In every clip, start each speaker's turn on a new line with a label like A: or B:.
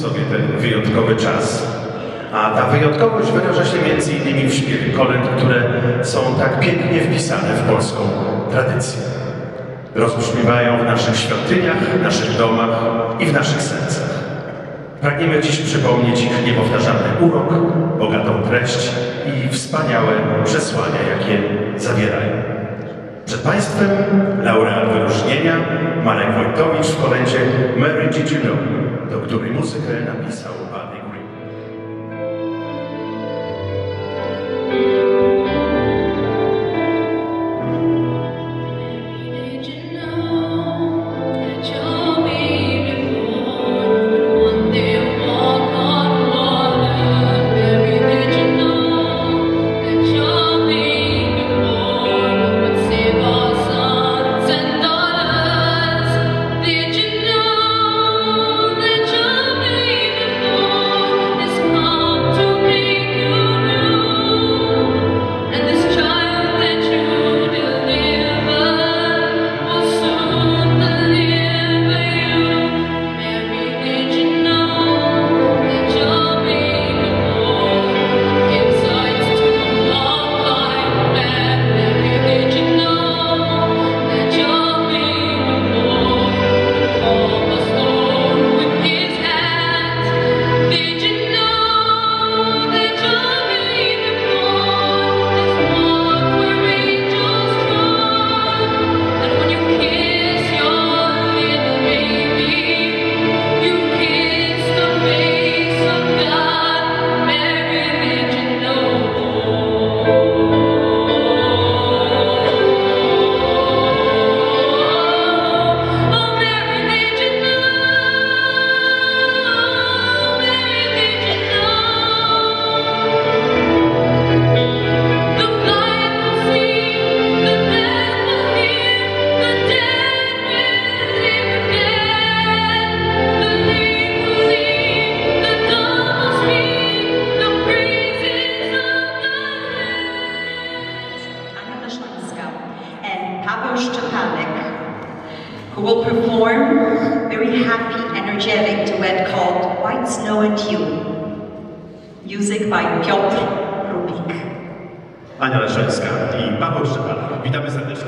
A: sobie ten wyjątkowy czas. A ta wyjątkowość wyraża się m.in. w śpiewie kolęd, które są tak pięknie wpisane w polską tradycję. Rozbrzmiewają w naszych świątyniach, w naszych domach i w naszych sercach. Pragniemy dziś przypomnieć ich niepowtarzalny urok, bogatą treść i wspaniałe przesłania, jakie zawierają. Przed Państwem laureat wyróżnienia Marek Wojtowicz w kolędzie Mary Did You Know, do której muzykę napisał Buddy Green.
B: Who will perform a very happy, energetic duet called White Snow and You. Music by Piotr Rubik.
A: Ania Leszeńska i Paweł Szczepanek. Witamy serdecznie.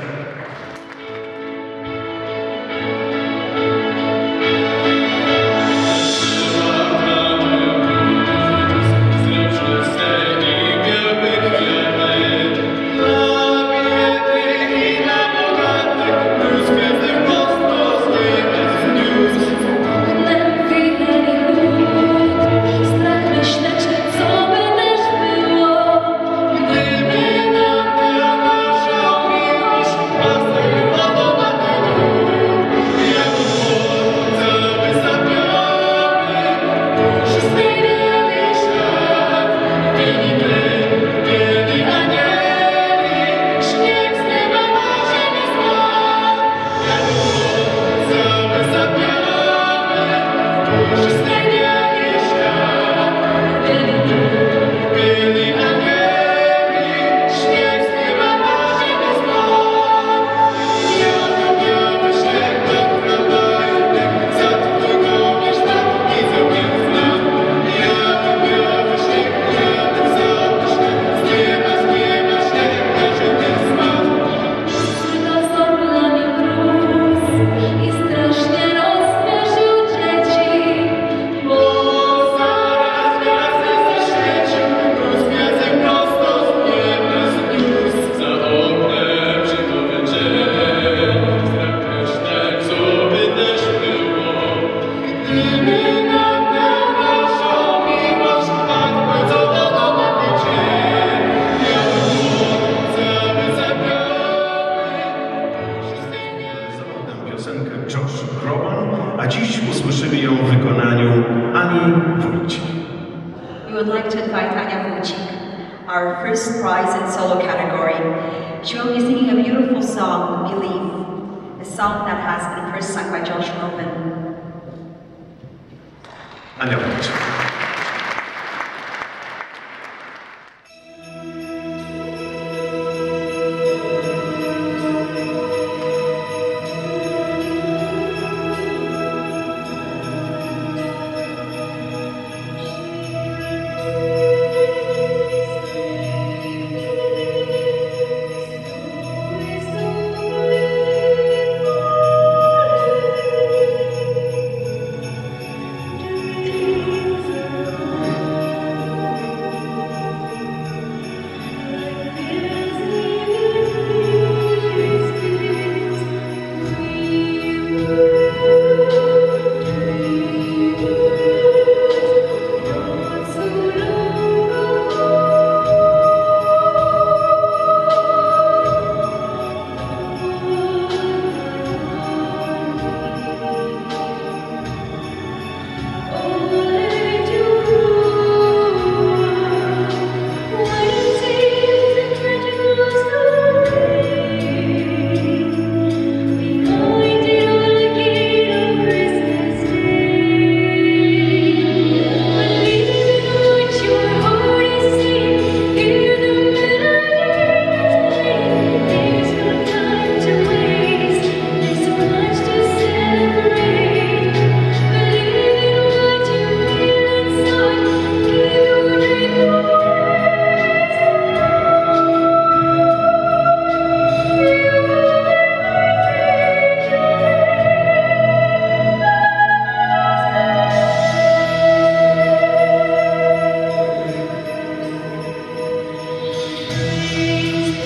A: A dziś usłyszymy ją w wykonaniu Ani Wójcik.
B: We would like to invite Ania Wójcik, our first prize in solo category. She will be singing a beautiful song, Believe, a song that has been first sung by Josh Groban.
A: Ania Wójcik.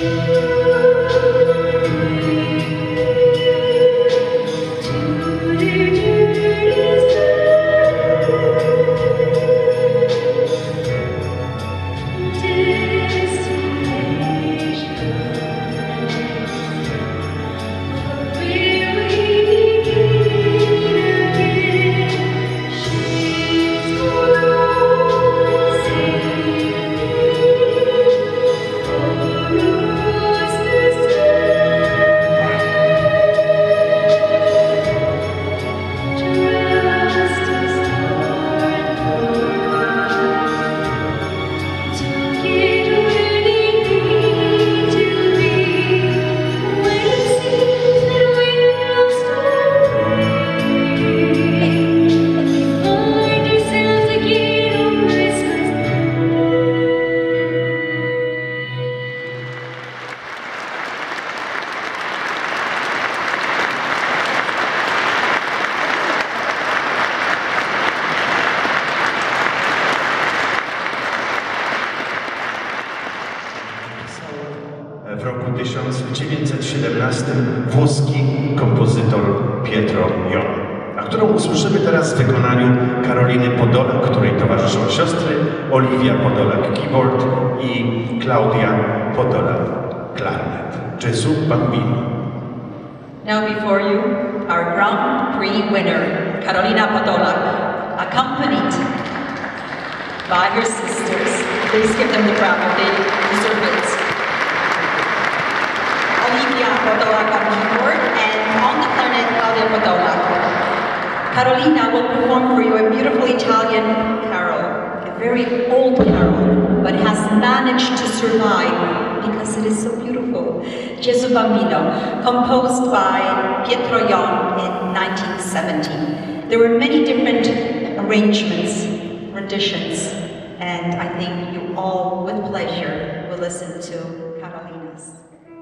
A: W roku 1917 włoski kompozytor Pietro Jon, a którą usłyszymy teraz w wykonaniu Karoliny Podolak, której towarzyszą siostry Oliwia Podolak keyboard i Klaudia Podolak klarnet. Gesù Bambino.
B: Now before you, our Grand Prix winner, Karolina Podolak, accompanied by her sisters. Please give them the crown if they deserve it. Oliwia Podolak on keyboard and on the clarinet, Claudia Podolak. Karolina will perform for you a beautiful Italian carol, a very old carol, but has managed to survive because it is so beautiful. Gesù Bambino, composed by Pietro Jon in 1970. There were many different arrangements, renditions, and I think you all, with pleasure, will listen to Karolina's.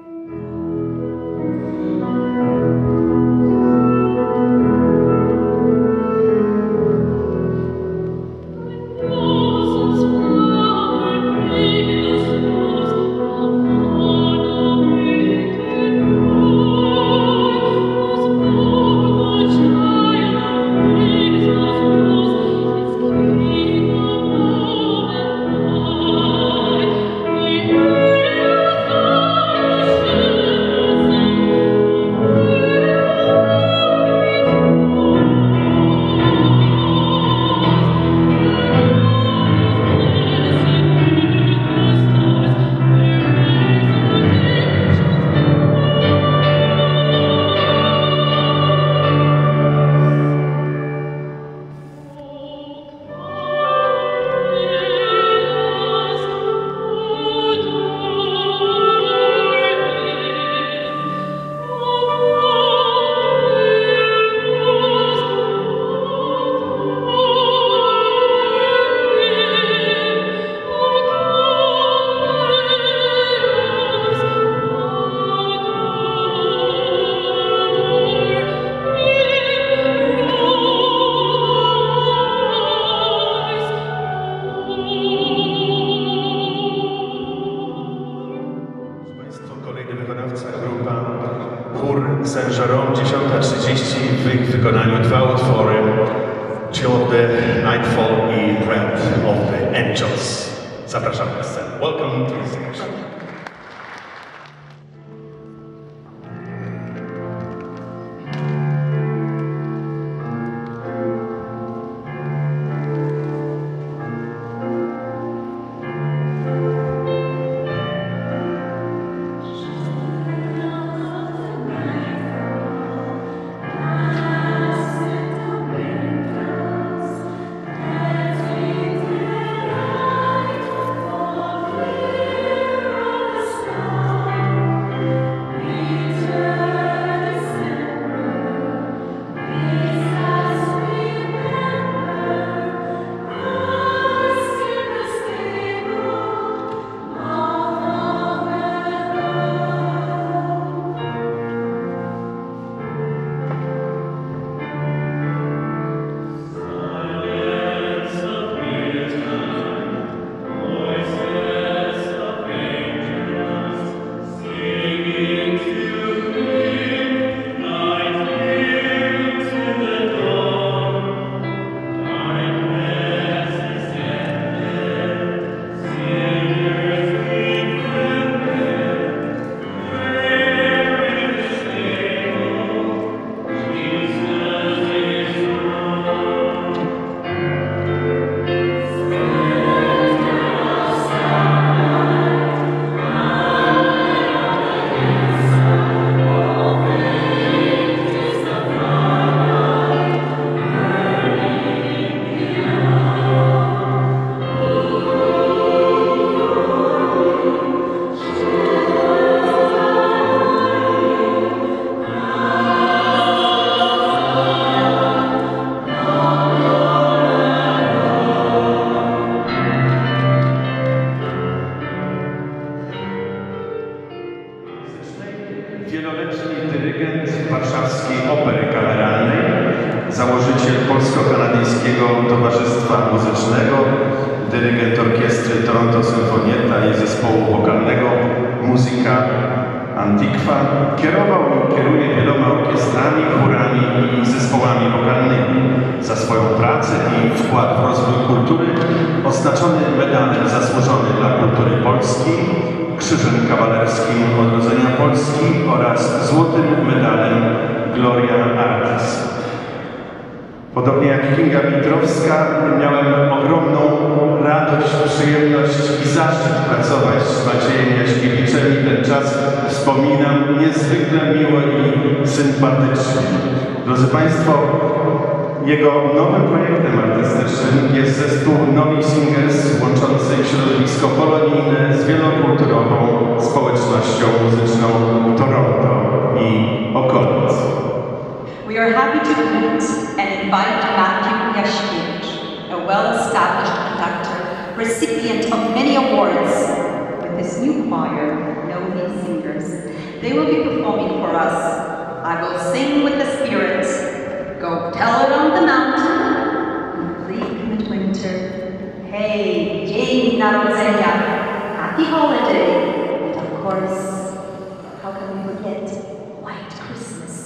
A: Saint-Jérôme, 10:30 w ich wykonaniu dwa utwory Chill of the Nightfall i Red of the Angels. Zapraszam na scenę. Welcome to the stage. wieloletni dyrygent warszawskiej Opery Kameralnej, założyciel Polsko-Kanadyjskiego Towarzystwa Muzycznego, dyrygent orkiestry Toronto Symfonietta i zespołu wokalnego Muzyka Antiqua, kierował i kieruje wieloma orkiestrami, chórami i zespołami wokalnymi. Za swoją pracę i wkład w rozwój kultury oznaczony medalem zasłużony dla kultury polskiej, Krzyżem Kawalerskim Odrodzenia Polski oraz złotym medalem Gloria Artis. Podobnie jak Kinga Witrowska, miałem ogromną radość, przyjemność i zaszczyt pracować z Maciejem Jaśkiewiczem i ten czas wspominam niezwykle miło i sympatycznie. Drodzy Państwo, jego nowym projektem artystycznym jest zespół Novi Singers, łączący środowisko polonijne z wielokulturową społecznością muzyczną Toronto i okolic.
B: We are happy to meet and invite Matthew Jaśkiewicz, a well-established conductor, recipient of many awards, with his new choir, Novi Singers. They will be performing for us I Will Sing with the Spirit, Go Tell It on the Mountain, Bleak Midwinter, Hey, Dzień Narodzenia, Happy Holiday, and of course, how can we forget White Christmas?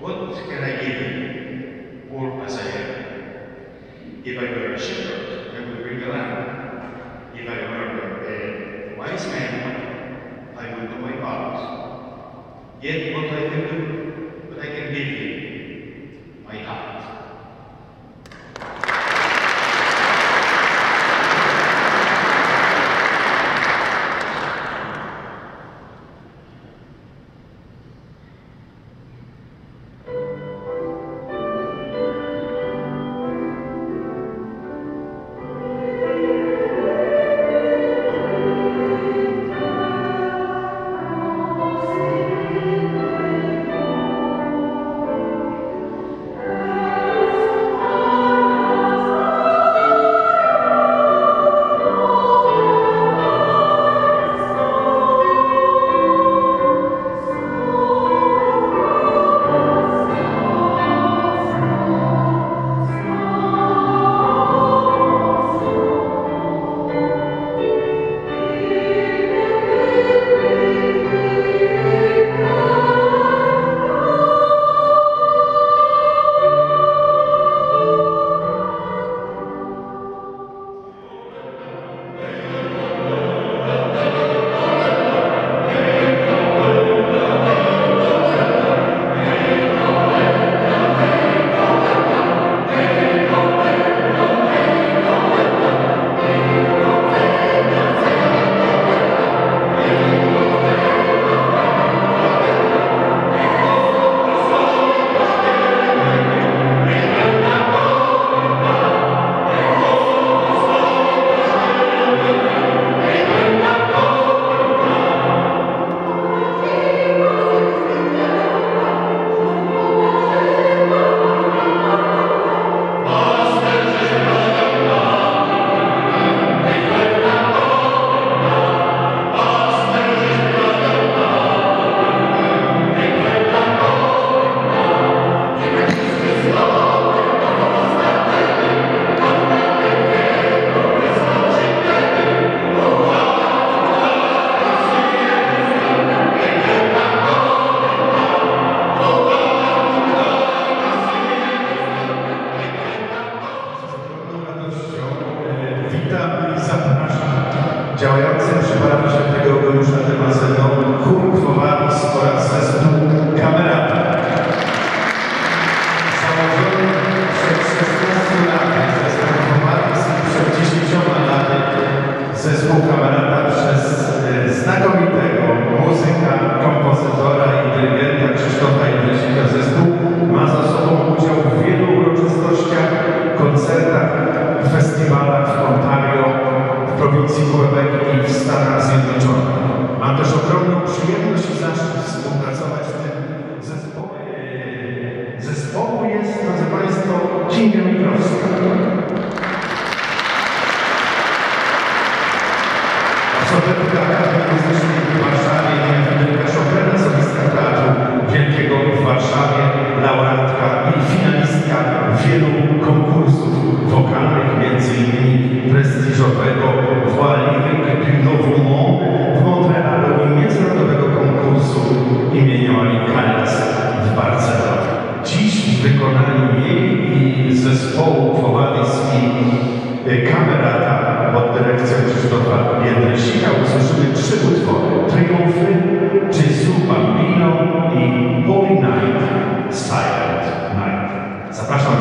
C: What can I give you, poor as I am? If I were a shepherd, I would bring a lamb. If I were a wise man, I would do my part. Yet what I can do, what I can give you, my heart.
D: Działający przy parafii Świętego Eugeniusza Temazyną chór Quo Vadis oraz zespół Camerata. Założony przed 16 laty zespół Quo Vadis i przed 10 laty zespół Camerata przez znakomitego muzyka, kompozytora i dyrygenta Krzysztofa Jędrysika zespół ma za sobą udział w wielu uroczystościach, koncertach, festiwalach w Ontario, w prowincji Quebec i w Stanach Zjednoczonych. Mam też ogromną przyjemność i zaszczyt współpracować z tym zespołem. Zespołu jest, drodzy Państwo, Kinga Mitrowska. Absolwentka Akademii Muzycznej w Warszawie i Fryderyka Chopina, solistka Teatru Wielkiego w Warszawie, laureatka i finalistka wielu konkursów wokalnych, m.in. prestiżowego Voix Lyrique du Nouveau Monde w Montrealu i międzynarodowego konkursu imienia Marii Callas w Barcelonie. Dziś w wykonaniu jej i zespołu Quo Vadis i Camerata pod dyrekcją Krzysztofa Jędrysika usłyszymy 3 utwory: Triumfy, Gesù Bambino i Holy Night, Silent Night. Zapraszam